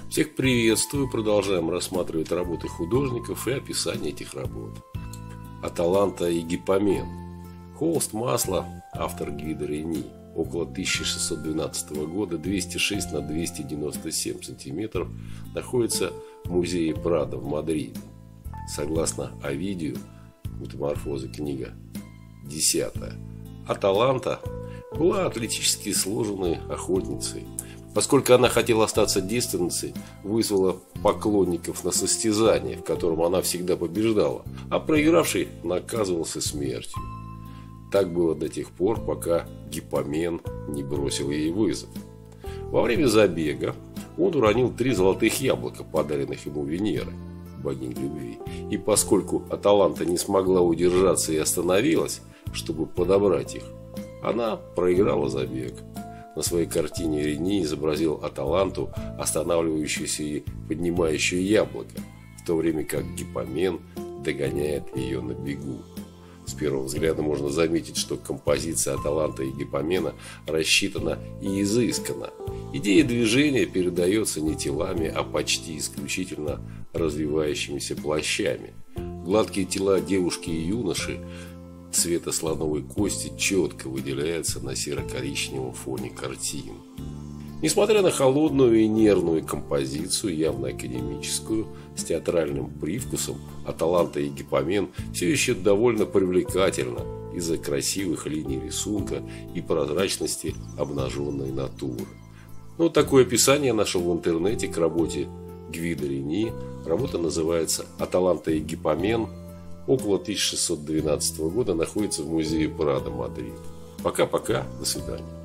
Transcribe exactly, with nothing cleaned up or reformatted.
Всех приветствую, продолжаем рассматривать работы художников и описание этих работ. Аталанта и Гипомен. Холст масла, автор Гвидо Рени. Около тысяча шестьсот двенадцатого года, двести шесть на двести девяносто семь сантиметров, находится в музее Прадо в Мадриде. Согласно Овидию, Метаморфозы, книга десятая, Аталанта была атлетически сложенной охотницей. Поскольку она хотела остаться девственницей, вызвала поклонников на состязание, в котором она всегда побеждала, а проигравший наказывался смертью. Так было до тех пор, пока Гипомен не бросил ей вызов. Во время забега он уронил три золотых яблока, подаренных ему Венерой, богиней любви. И поскольку Аталанта не смогла удержаться и остановилась, чтобы подобрать их, она проиграла забег. На своей картине Рени изобразил Аталанту, останавливающуюся и поднимающую яблоко, в то время как Гипомен догоняет ее на бегу. С первого взгляда можно заметить, что композиция Аталанты и Гипомена рассчитана и изысканна. Идея движения передается не телами, а почти исключительно развивающимися плащами. Гладкие тела девушки и юноши цвета слоновой кости четко выделяются на серо-коричневом фоне картин. Несмотря на холодную и нервную композицию, явно академическую, с театральным привкусом, Аталанта и Гипомен все еще довольно привлекательна из-за красивых линий рисунка и прозрачности обнаженной натуры. Ну, такое описание я нашел в интернете к работе Гвидо Рени. Работа называется «Аталанта и Гипомен». Около тысяча шестьсот двенадцатого года находится в музее Прадо, Мадрид. Пока-пока, до свидания.